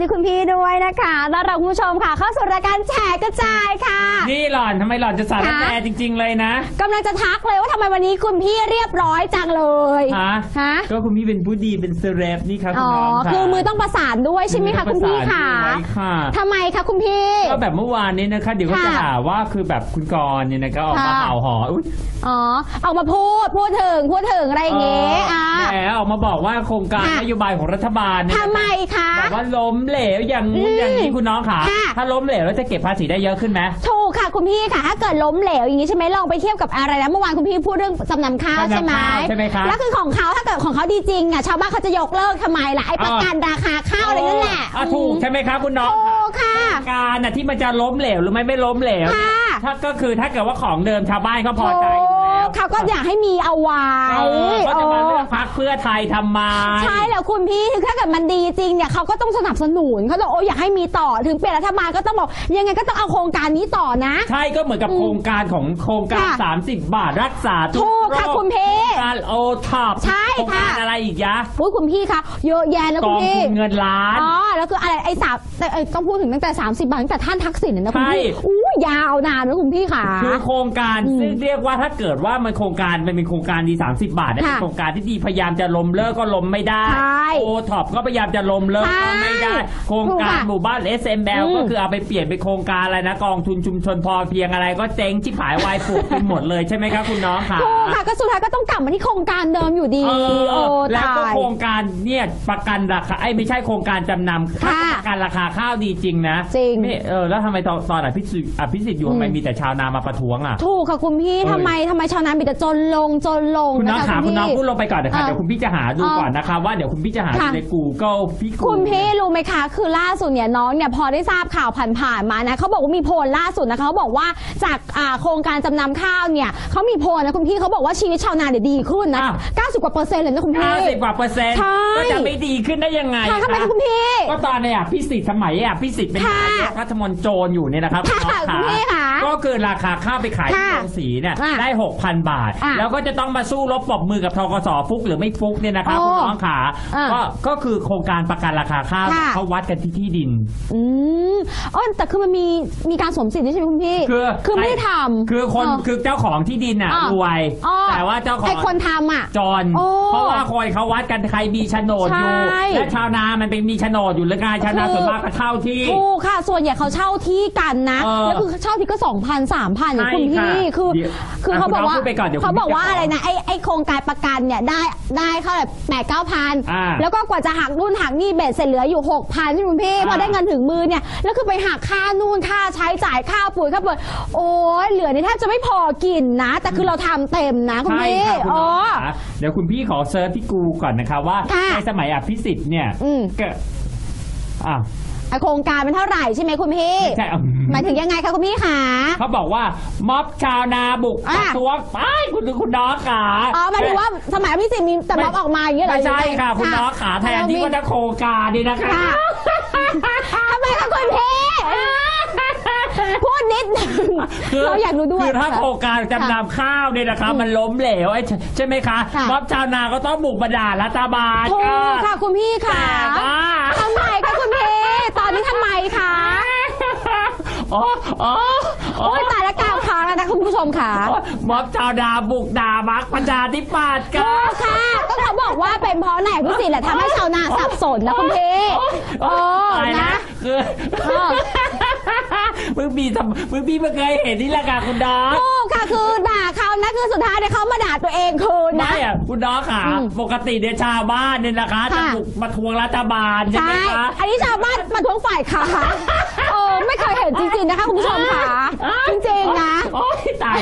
คุณพี่ด้วยนะคะต้อนรับคุณผู้ชมค่ะเข้าสู่รายการแฉกระจายค่ะนี่หล่อนทำไมหล่อนจะสารแหน่จริงๆเลยนะกำลังจะทักเลยว่าทำไมวันนี้คุณพี่เรียบร้อยจังเลยฮะก็คุณพี่เป็นผู้ดีเป็นเซเลบนี่ครับคุณน้องค่ะคือมือต้องประสานด้วยใช่ไหมคะคุณพี่ค่ะทำไมคะคุณพี่ก็แบบเมื่อวานนี้นะคะเดี๋ยวก็จะหาว่าคือแบบคุณกรณ์เนี่ยนะก็ออกมาเห่าหอนออกมาพูดถึงอะไรอย่างเงี้ยแหมออกมาบอกว่าโครงการนโยบายของรัฐบาลเนี่ยทำไมคะบอกว่าล้มเหลวอย่างนี้คุณน้องค่ะถ้าล้มเหลวแล้วจะเก็บภาษีได้เยอะขึ้นไหมถูกค่ะคุณพี่ค่ะถ้าเกิดล้มเหลวอย่างนี้ใช่ไหมลองไปเทียบกับอะไรนะเมื่อวานคุณพี่พูดเรื่องจำนำข้าวใช่ไหมคะแล้วคือของเขาถ้าเกิดของเขาดีจริงอ่ะชาวบ้านเขาจะยกเลิกทำไมล่ะไอ้ประกันราคาข้าวอะไรนั่นแหละถูกใช่ไหมคะคุณน้องถูกค่ะการที่มันจะล้มเหลวหรือไม่ล้มเหลวถ้าก็คือถ้าเกิดว่าของเดิมชาวบ้านเขาพอใจเขาก็อยากให้มีเอาไว้เขาจะมาเลือกพรรคเพื่อไทยทำมาใช่แล้วคุณพี่ถ้าเกิดมันดีจริงเนี่ยเขาก็ต้องสนับสนุนเขาบอกอยากให้มีต่อถึงเปลี่ยนรัฐบาลก็ต้องบอกยังไงก็ต้องเอาโครงการนี้ต่อนะใช่ก็เหมือนกับโครงการของโครงการ30 บาทรักษาทุกโรคค่ะคุณพี่การโอท็อปใช่ค่ะอะไรอีกยะคุณพี่คะเยอะแยะนะคุณพี่กองทุนเงินล้านแล้วคืออะไรไอ้ต้องพูดถึงตั้งแต่30 บาทตั้งแต่ท่านทักษิณนะคุณพี่ยาวนานนะคุณพี่ค่ะคือโครงการซึ่งเรียกว่าถ้าเกิดว่ามันโครงการมันเป็นโครงการดี30 บาทเป็นโครงการที่ดีพยายามจะล้มเลิกก็ล้มไม่ได้โอท็อปก็พยายามจะล้มเลิกก็ไม่ได้โครงการหมู่บ้าน SML ก็คือเอาไปเปลี่ยนเป็นโครงการอะไรนะกองทุนชุมชนพอเพียงอะไรก็เจ๊งชิบหายวายป่วงไปหมดเลยใช่ไหมครับคุณน้องค่ะค่ะก็สุดท้ายก็ต้องกลับมาที่โครงการเดิมอยู่ดีแล้วก็โครงการเนี่ยประกันราคาไม่ใช่โครงการจำนำประกันราคาข้าวดีจริงนะจริงแล้วทำไมตอนอภิสิทธิ์อยู่ทำไมมีแต่ชาวนามาประท้วงอ่ะถูกค่ะคุณพี่ทำไมชาวนามีแต่จนลงคุณน้องขาคุณน้องพูดลงไปก่อนนะคะเดี๋ยวคุณพี่จะหาดูก่อนนะคะว่าเดี๋ยวคุณพี่จะหาใน Google คุณพี่รู้ไหมคะคือล่าสุดเนี่ยน้องเนี่ยพอได้ทราบข่าวผ่านมานะเขาบอกว่ามีโพลล่าสุดนะคะเขาบอกว่าจากโครงการจำนำข้าวเนี่ยเขามีโพลนะคุณพี่เขาบอกว่าชีวิตชาวนาเนี่ยดีขึ้นนะ90 กว่า%เลยนะคุณพี่ 90 กว่า%ก็จะไม่ดีขึ้นได้ยังไงทำไมคุณพี่ก็ตอนเนี่ยพิสิทธิ์สมัยพิสิทธิ์เป็นนายกรัฐมนตรีโจรอยู่เนี่ยนะครับคุณพี่ค่ะก็คือราคาข้าวไปขายที่โรงสีเนี่ยได้ 6,000 บาทแล้วก็จะต้องมาสู้รบปรบมือกับธกส.ฟุกหรือไม่ฟุกเนี่ยนะครับคุณน้องขาก็คือโครงการประกันราคาข้าวเขาวัดกันที่ดินแต่คือมันมีการสวมสิทธิ์ใช่ไหมคุณพี่คือไม่ได้ทำคือเจ้าของที่ดินอ่ะรวยแต่ว่าเจ้าของคนทำอ่ะจนเพราะว่าคนเขาวัดกันใครมีโฉนดอยู่และชาวนามันเป็นมีโฉนดอยู่หรือไงชาวนาส่วนมากก็เช่าที่ถูกค่ะส่วนใหญ่เขาเช่าที่กันนะแล้วคือเช่าที่ก็ 2,000 3,000อย่างคุณพี่คือเขาบอกว่าอะไรนะไอโครงการประกันเนี่ยได้เขาแบบ8-9,000แล้วก็กว่าจะหักนู่นหักนี่เบ็ดเสร็จเหลืออยู่ 6,000ใช่ไหมคุณพี่พอได้เงินถึงมือเนี่ยแล้วคือไปหักค่านู่นค่าใช้จ่ายค่าปุ๋ยค่าเปิดโอ้ยเหลือนี่แทบจะไม่พอกินนะแต่คือเราทำเต็มนะคุณพี่เดี๋ยวคุณพี่ขอเซิร์ชที่กูก่อนนะคะว่าในสมัยอภิสิทธิ์เนี่ยโครงการเป็นเท่าไหร่ใช่ไหมคุณพี่ใช่หมายถึงยังไงคะคุณพี่คะเขาบอกว่าม็อบชาวนาบุกประท้วงไปคุณน้องขาหมายถึงว่าสมัยพี่สิมีแต่ม็อบออกมาอย่างเงี้ยเหรอไม่ใช่ค่ะคุณน้องขาแทนที่ว่าจะโครงการดีนะคะทำไมคะคุณพี่พูดนิดเราอยากรู้ด้วยคือถ้าโครงการจำนำข้าวเนี่ยนะคะมันล้มเหลวใช่ไหมคะม็อบชาวนาก็ต้องบุกมาด่ารัฐบาลถูกค่ะคุณพี่ค่ะทำไมคะคุณพี่ตอนนี้ทำไมคะโอ้ยตายแล้วกลางทางแล้วนะคุณผู้ชมค่ะม็อบชาวนาบุกด่ามักประชาธิปัตย์กันค่ะก็เขาบอกว่าเป็นเพราะไหนพี่สิแหละทำให้ชาวนาสับสนนะคุณพี่นะคือมึงพี่ไม่เคยเห็นนี่แหละค่ะคุณดอกค่ะคือด่าเขานะคือสุดท้ายเนี่ยเขามาด่าตัวเองคืนนะไม่คุณดอกค่ะปกติเนี่ยชาวบ้านเนี่ยนะคะจะบุกมาทวงรัฐบาลใช่ไหมคะอันนี้ชาวบ้านมาทวงฝ่ายค้านไม่เคยเห็นจริงๆนะคะคุณผู้ชมค่ะจริงๆนะโอ๊ยตาย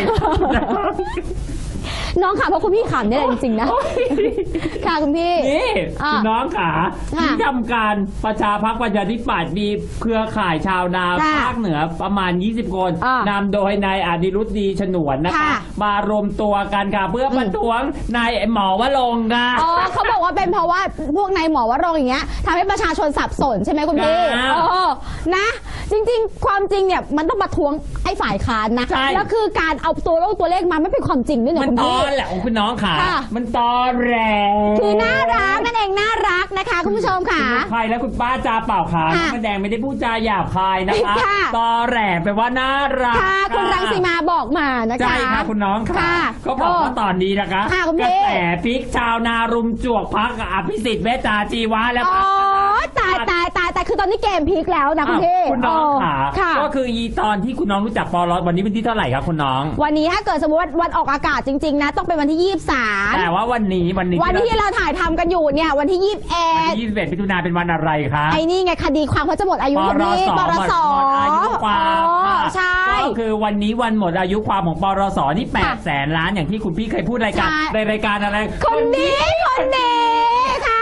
น้องค่ะเพราะคุณพี่ขำนี่แหละจริงๆนะค่ะคุณพี่นี่คุณน้องค่ะที่ทำการประชาพรรคประชาธิปัตย์มีเครือข่ายชาวนาภาคเหนือประมาณ20 คนนำโดยนายอดิรุตดีฉนวนนะคะมารวมตัวกันค่ะเพื่อประท้วงนายหมอวรงค์ค่ะเขาบอกว่าเป็นเพราะว่าพวกนายหมอวรงค์อย่างเงี้ยทำให้ประชาชนสับสนใช่ไหมคุณพี่นะจจริงๆความจริงเนี่ยมันต้องมาทวงไอ้ฝ่ายค้านนะแล้วคือการเอาตัวเลขมาไม่เป็นความจริงด้วยเนี่ยมันตอแหละของคุณน้องค่ะมันตอแหลคือน่ารักนั่นเองน่ารักนะคะคุณผู้ชมค่ะใครแล้วคุณป้าจาเปล่าค่ะมันแดงไม่ได้พูดจาหยาบคายนะคะตอแหลแปลว่าน่ารักค่ะคุณรังสีมาบอกมานะคะใช่ค่ะคุณน้องค่ะเขาบอกว่าตอนนี้นะคะกระแสพลิกชาวนารุมจวกพักอภิสิทธิ์เวชชาชีวะแล้วตายคือตอนนี้เกมพลิกแล้วนะคุณพี่คุณน้องค่ะก็คือตอนที่คุณน้องรู้จักปลวันนี้เป็นที่เท่าไหร่ครับคุณน้องวันนี้ถ้าเกิดสมมติวันออกอากาศจริงๆนะต้องเป็นวันที่23 แต่ว่าวันที่เราถ่ายทำกันอยู่เนี่ยวันที่ 21มิถุนายนเป็นวันอะไรคะไอ้นี่ไงคดีความเขาจะหมดอายุวันนี้ปรสอายุความใช่ก็คือวันนี้วันหมดอายุความของปรสนี่800,000 ล้านอย่างที่คุณพี่เคยพูดรายการในรายการอะไรคนนี้ค่ะ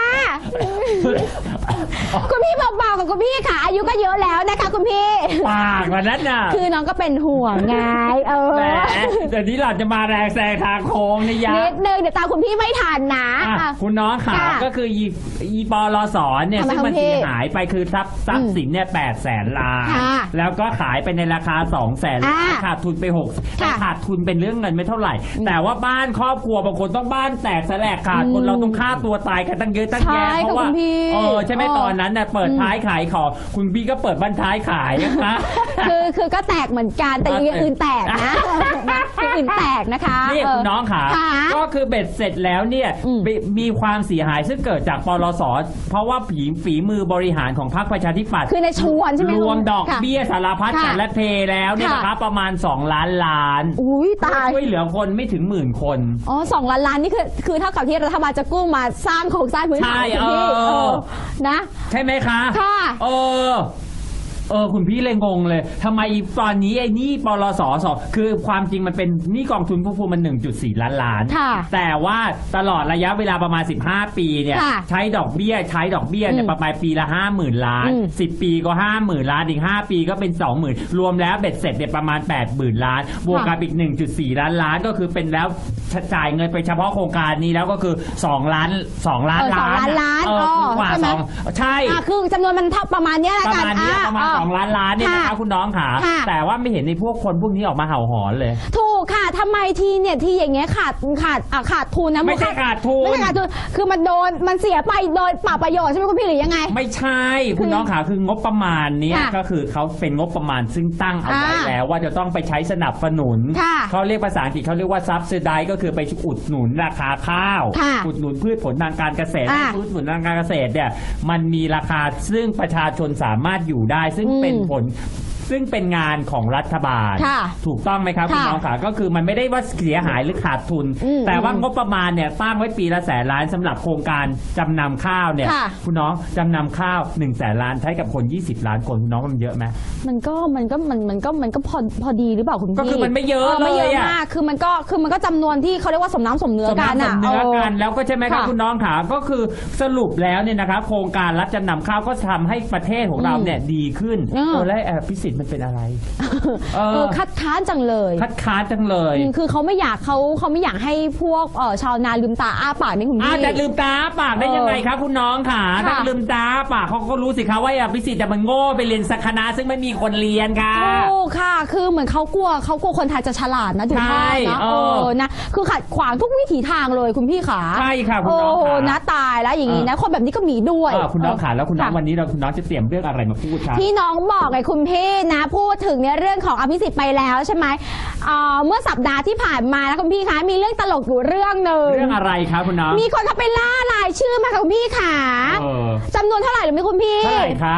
คุณพี่เบาๆกับคุณพี่ค่ะอายุก็เยอะแล้วนะคะคุณพี่ปากวันนั้นน่ะคือน้องก็เป็นห่วงไงเดี๋ยวนี้เราจะมาแรงแซงทางโค้งนี่ยะนิดนึงเดี๋ยวตามคุณพี่ไม่ทันนะคุณน้องค่ะก็คืออีปรสเนี่ยซึ่งมันเสียหายไปคือทรัพย์สินเนี่ย800,000 ล้านแล้วก็ขายไปในราคา200,000 ล้านขาดทุนไป6ขาดทุนเป็นเรื่องเงินไม่เท่าไหร่แต่ว่าบ้านครอบครัวบางคนต้องบ้านแตกแสลกขาดคนเราต้องฆ่าตัวตายกันตั้งเยอะตั้งแยะเพราะว่าใช่ไหมตอนนั้นน่ะเปิดท้ายขายของคุณพี่ก็เปิดบ้านท้ายขายนะคือก็แตกเหมือนกันแต่อย่างอื่นแตกนะอย่างอื่นแตกนะคะนี่คุณน้องค่ะก็คือเบ็ดเสร็จแล้วเนี่ยมีความเสียหายซึ่งเกิดจากปรสเพราะว่าฝีมือบริหารของพรรคประชาธิปัตย์คือในชวนใช่ไหมรวมดอกเบี้ยสารพัดกันและเทแล้วเนี่ยนะคะประมาณ2 ล้านล้านตายช่วยเหลือคนไม่ถึง10,000 คน 2 ล้านล้านนี่คือเท่ากับที่รัฐบาลจะกู้มาสร้างโครงสร้างพื้นฐานที่นะใช่ไหมคะค่ะคุณพี่เลยงงเลยทำไมตอนนี้ไอ้นี่ปรสคือความจริงมันเป็นนี่กองทุนผู้มัน 1.4 ล้านล้านแต่ว่าตลอดระยะเวลาประมาณ15 ปีเนี่ยใช้ดอกเบี้ยเนี่ยประมาณปีละ50,000 ล้าน10 ปีก็50,000 ล้านอีก5 ปีก็เป็น 20,000 รวมแล้วเบ็ดเสร็จเนี่ยประมาณ 80,000 ล้านบวกกับอีก 1.4 ล้านล้านก็คือเป็นแล้วจ่ายเงินไปเฉพาะโครงการนี้แล้วก็คือ2 ล้านล้านกว่า2ใช่คือจำนวนมันเท่าประมาณนี้แหละกันประมาณ2 ล้านล้านเนี่ยนะคะคุณน้องค่ะแต่ว่าไม่เห็นในพวกคนพวกนี้ออกมาเห่าหอนเลยถูกค่ะทำไมทีอย่างเงี้ยขาดทุนนะไม่ใช่ขาดทุนคือมันเสียไปโดยเปล่าประโยชน์ใช่ไหมคุณพี่หรือยังไงไม่ใช่คุณน้องค่ะคืองบประมาณนี้ก็คือเขาเป็นงบประมาณซึ่งตั้งเอาไว้แล้วว่าจะต้องไปใช้สนับสนุนเขาเรียกภาษาอังกฤษเขาเรียกว่า subsidize ก็คือไปอุดหนุนราคาข้าวอุดหนุนพืชผลทางการเกษตรพืชผลทางการเกษตรเนี่ยมันมีราคาซึ่งประชาชนสามารถอยู่ได้ซึ่งเป็นผลซึ่งเป็นงานของรัฐบาลถูกต้องไหมครับคุณน้องขาก็คือมันไม่ได้ว่าเสียหายหรือขาดทุนแต่ว่างบประมาณเนี่ยตั้งไว้ปีละ100,000 ล้านสำหรับโครงการจำนำข้าวเนี่ยคุณน้องจำนำข้าว100,000 ล้านใช้กับคน20 ล้านคนคุณน้องมันเยอะไหมมันก็พอดีหรือเปล่าคุณพี่ก็คือมันไม่เยอะเลยไม่เยอะมากคือมันก็จำนวนที่เขาเรียกว่าสมน้ำสมเนื้อกันสมเนื้อกันแล้วก็ใช่ไหมครับคุณน้องขาก็คือสรุปแล้วเนี่ยนะครับโครงการรับจำนำข้าวก็ทำให้ประเทศของเราเนี่ยดีขึ้นและพิสิทธิ์มันเป็นอะไรคัดค้านจังเลยคือเขาไม่อยากให้พวกชาวนาลืมตาอ้าปากนี่คุณพี่จะลืมตาอ้าปากได้ยังไงครับคุณน้องค่ะถ้าลืมตาอ้าปากเขาก็รู้สิคะว่าพิสิทธิ์จะมันโง่ไปเรียนสักคณะซึ่งไม่มีคนเรียนค่ะค่ะคือเหมือนเขากลัวคนไทยจะฉลาดนะถูกไหมนะนะคือขัดขวางทุกวิถีทางเลยคุณพี่ขาใช่ค่ะคุณน้องค่ะนะตายแล้วอย่างนี้นะคนแบบนี้ก็มีด้วยคุณน้องค่ะแล้วคุณน้องวันนี้คุณน้องจะเตรียมเรื่องอะไรมาพูดครับที่น้องบอกไงคุณพี่นะพูดถึงเนี่ยเรื่องของอภิสิทธิ์ไปแล้วใช่ไหมเมื่อสัปดาห์ที่ผ่านมาแล้วคุณพี่คะมีเรื่องตลกอยู่เรื่องหนึ่งเรื่องอะไรครับคุณน้องมีคนเขาไปล่ารายชื่อมาค่ะคุณพี่ค่ะจำนวนเท่าไหร่หรือไม่คุณพี่เท่าไหร่คะ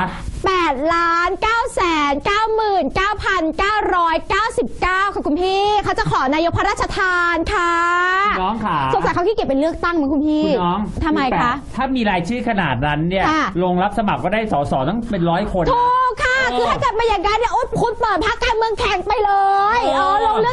8,999,999ค่ะคุณพี่เขาจะขอนายกพระราชทานค่ะน้องค่ะสงสัยเขาขี้เกียจเป็นเลือกตั้งมั้งคุณพี่น้องทำไมคะถ้ามีรายชื่อขนาดนั้นเนี่ยลงรับสมัครก็ได้สสต้องเป็น100 คนถูกค่ะคือถ้าเกิดมาอย่างนั้นเนี่ยคุณเปิดพรรคการเมืองแข่งไปเลยลงเลือกตั้งไป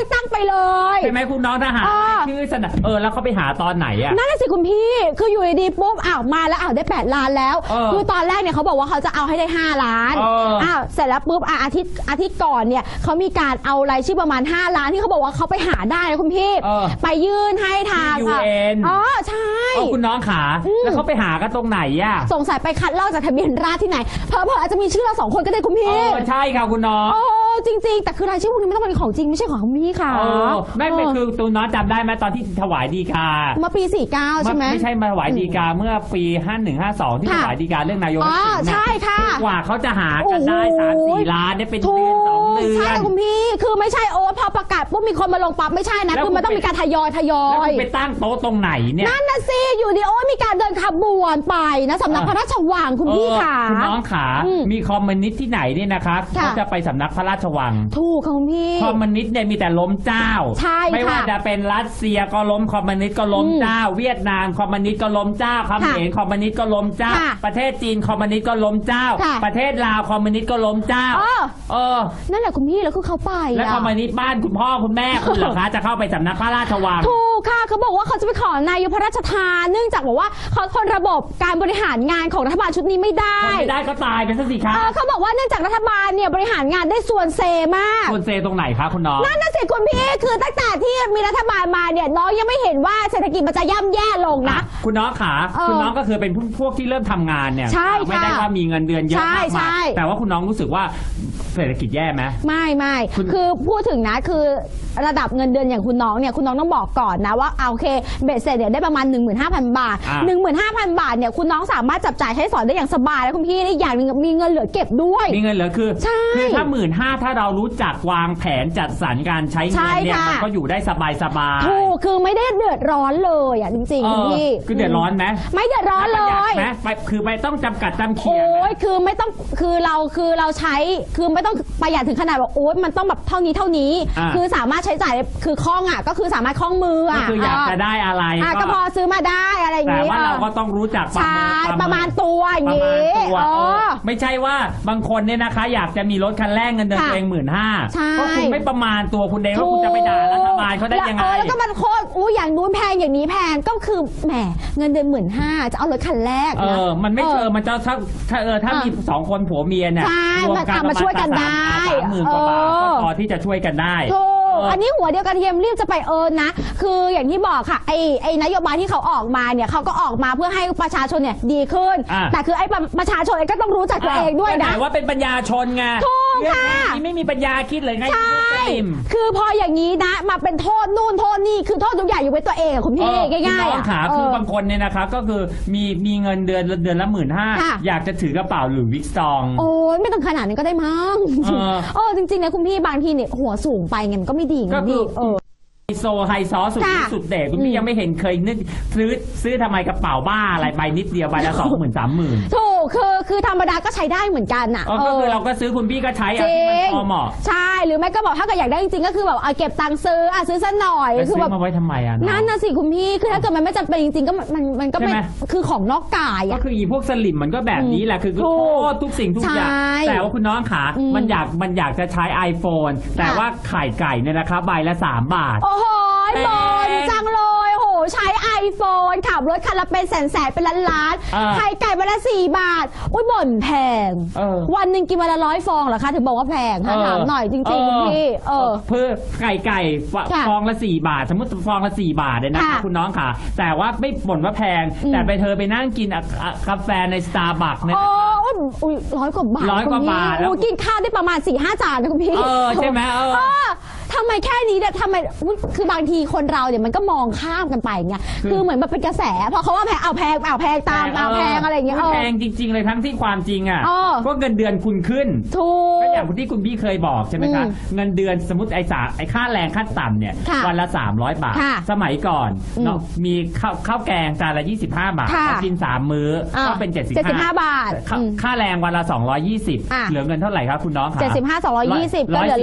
เลยใช่ไหมคุณน้องทหารชื่อสนะแล้วเขาไปหาตอนไหนอ่ะนั่นน่ะสิคุณพี่คืออยู่ดีๆปุ๊บมาแล้วได้8 ล้านแล้วคือตอนแรกเนี่ยเขาบอกว่าเขาจะเอาให้ได้5 ล้านเสร็จแล้วปุ๊บอาทิตย์ก่อนเนี่ยเขามีการเอารายชื่อประมาณ5 ล้านที่เขาบอกว่าเขาไปหาได้นะคุณพี่ไปยื่นให้ทาง UN ใช่คุณน้องขาแล้วเขาไปหากันตรงไหนอ่ะสงสัยไปคัดลอกจากทะเบียนราษฎร์ที่ไหนเพออาจจะมีชื่อเรา2 คนก็ได้คุณพี่ใช่ค่ะคุณน้องจริงๆแต่คือรายชื่อพวกนี้ไม่ต้องเป็นของจริงไม่ใช่ของคุณพี่ค่ะไม่เป็นคือตัวน้องจำได้ไหมตอนที่ถวายฎีกาเมื่อปี49ใช่ไหมไม่ใช่มาถวายฎีกาเมื่อปี5152ที่ถวายฎีกาเรื่องนายกใช่ค่ะกว่าเขาจะหากันได้3-4 ล้านเนี่ยเป็นเดือน2 เดือนใช่คุณพี่คือไม่ใช่พอประกาศปุ๊บมีคนมาลงปั๊บไม่ใช่นะคือมันต้องมีการทยอยแล้วไปตั้งโต๊ะตรงไหนเนี่ยนั่นน่ะสิอยู่ดีมีการเดินขบวนไปนะสำนักพระราชวังคุณพี่ค่ะคุณน้องขามีคอมมิวนิสต์ที่ไหนเนี่ยนะคะเขาจะไปสำนักพระราชวังถูกค่ะคุณพี่คอมมิวนิสต์เนี่ยมีแต่ล้มเจ้าไม่ว่าจะเป็นรัสเซียก็ล้มคอมมิวนิสต์ก็ล้มเจ้าเวียดนามคอมมิวนิสต์ก็ล้มเจ้าเขมรคอมมิวนิสต์ก็ล้มเจ้าประเทศจีนคอมมิวนิสต์ก็ล้มเจ้าประเทศลาวคอมมิวนิสต์ก็ล้มเจ้านั่นแหละคุณพี่แล้วคือเขาไปแล้วคอมมิวนิสต์บ้านคุณพ่อคุณแม่คุณเหรอคะจะเข้าไปสำนักพระราชวังถูกค่ะเขาบอกว่าเขาจะไปขอนายกพระราชทานเนื่องจากบอกว่าเขาคนระบบการบริหารงานของรัฐบาลชุดนี้ไม่ได้ก็ตายไปซะสิคะเขาบอกว่าเนื่องจากรัฐบาลเนี่ยบริหารงานได้ส่วนเซมากส่วนเซตรงไหนคะคุณน้องนั่นน่ะสิคุณพี่คือตั้งแต่ที่มีรัฐบาลมาเนี่ยน้องยังไม่เห็นว่าเศรษฐกิจมันจะย่ำแย่ลงนะคุณน้องขาคุณน้องก็คือเป็นพวกที่เริ่มทำงานเนี่ยไม่ได้ว่ามีเงินเดือนเยอะมากแต่ว่าคุณน้องรู้สึกว่าเศรษฐกิจแย่ไหมไม่คือพูดถึงนะคือระดับเงินเดือนอย่างคุณน้องเนี่ยคุณน้องต้องบอกก่อนนะว่าโอเคเบสเสร็จเนี่ยได้ประมาณ 15,000 บาท 15,000 บาทเนี่ยคุณน้องสามารถจับจ่ายใช้สอยได้อย่างสบายแล้วคุณพี่ได้อย่างนึงมีเงินเหลือเก็บด้วยมีเงินเหลือคือถ้า 15,000 ถ้าเรารู้จักวางแผนจัดสรรการใช้เงินเนี่ยมันก็อยู่ได้สบายถูกคือไม่ได้เดือดร้อนเลยอ่ะจริงๆคุณพี่คือเดือดร้อนไหมไม่เดือดร้อนเลยคือไม่ต้องจำกัดจำเขียนคือไม่ต้องคือเราใช้คือไม่ต้องประหยัดถึงขนาดว่ามันต้องแบบเท่านี้คือสามารถใช้จ่ายคือคล่องก็คือสามารถคล่องมือคืออยากจะได้อะไรก็พอซื้อมาได้อะไรอย่างนี้แต่ว่าเราก็ต้องรู้จักประมาณตัวอย่างนี้ไม่ใช่ว่าบางคนเนี่ยนะคะอยากจะมีรถคันแรกเงินเดือนตัวเอง15,000ก็คุณไม่ประมาณตัวคุณเองว่าคุณจะไปด่ารัฐบาลเขาได้ยังไงแล้วก็มันโคตรอย่างนู้นแพงอย่างนี้แพงก็คือแหมเงินเดือน15,000จะเอารถคันแรกนะมันไม่มันจะถ้ามี2 คนผัวเมียเนี่ยรวมกันมาช่วยกันได้ 30,000 กว่าบาทก็พอที่จะช่วยกันได้อันนี้หัวเดียวกันเทียมรีบจะไปนะคืออย่างที่บอกค่ะไอ้นโยบายที่เขาออกมาเนี่ยเขาก็ออกมาเพื่อให้ประชาชนเนี่ยดีขึ้นแต่คือไอ้ประชาชนก็ต้องรู้จักตัวเองด้วยนะแต่ว่าเป็นปัญญาชนไงถูกค่ะไม่มีปัญญาคิดเลยไงใช่คือพออย่างนี้นะมาเป็นโทษนู่นโทษนี่คือโทษทุกอย่างอยู่เป็นตัวเองคุณพี่ง่ายๆต้องขาคือบางคนเนี่ยนะครับก็คือมีเงินเดือนละ15,000อยากจะถือกระเป๋าหรือวิกซองไม่ต้องขนาดนั้นก็ได้มั้งจริงๆนะคุณพี่บางทีเนี่ยหัวสูงไปเงี้ยก็ไม่ดีไงพี่ไฮซอสุดที่สุดเด็กคุณพี่ยังไม่เห็นเคยนึกซื้อทำไมกระเป๋าบ้าอะไรใบนิดเดียวใบละ 20,000 30,000 ถูกคือธรรมดาก็ใช้ได้เหมือนกันก็คือเราก็ซื้อคุณพี่ก็ใช้ที่มันพอเหมาะใช่หรือไม่ก็บอกถ้าเกิดอยากได้จริงๆก็คือแบบเก็บตังค์ซื้อซะหน่อยคือแบบมาไว้ทำไมนั่นน่ะสิคุณพี่คือถ้าเกิดมันไม่จำเป็นจริงๆก็มันก็ไม่คือของนอกกายก็คือพวกสลิมมันก็แบบนี้แหละคือโทษทุกสิ่งทุกอย่างแต่ว่าคุณน้องขามันอยากจะใช้ iPhone แต่ว่าไข่ไก่เนี่ยนะครับใบละ3 บาทโอ้โหบ่นจังเลยโหใช้ iPhone ขับรถคันละเป็นแสนเป็นล้านไข่ไก่วันละ4 บาทบ่นแพงวันหนึ่งกินวันละ100 ฟองเหรอคะถึงบอกว่าแพงถามหน่อยจริงๆคุณพี่เพื่อไก่ฟองละ4 บาทสมมติฟองละ4 บาทเลยนะคะคุณน้องค่ะแต่ว่าไม่บ่นว่าแพงแต่ไปนั่งกินกาแฟใน Starbucks เนี่ย 100 กว่าบาทแล้วกินข้าวได้ประมาณ 4-5 จานนะคุณพี่ใช่ไหมทำไมแค่นี้เนี่ยทำไมคือบางทีคนเราเนี่ยมันก็มองข้ามกันไปไงคือเหมือนมันเป็นกระแสพอเขาว่าแพงแพงตามแพงอะไรอย่างเงี้ยแพงจริงๆเลยทั้งที่ความจริงก็เงินเดือนคุณขึ้นถูกก็อย่างที่คุณพี่เคยบอกใช่ไหมคะเงินเดือนสมมติไอ้ค่าแรงขั้นต่ำเนี่ยวันละ300 บาทสมัยก่อนมีข้าวแกงจานละ25 บาทกิน3 มื้อก็เป็น75 บาทค่าแรงวันละ220เหลือเงินเท่าไหร่ครับคุณน้องคะ 75 220ก็เหลือ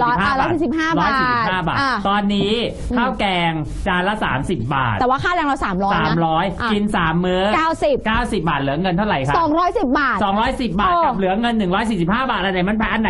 145 บาทตอนนี้ข้าวแกงจานละ30 บาทแต่ว่าค่าแรงเรา 300กิน3 มื้อ90 บาทเหลือเงินเท่าไหร่ครับ 210 บาทกับเหลือเงิน145 บาทอะไรมันแพงอันไหน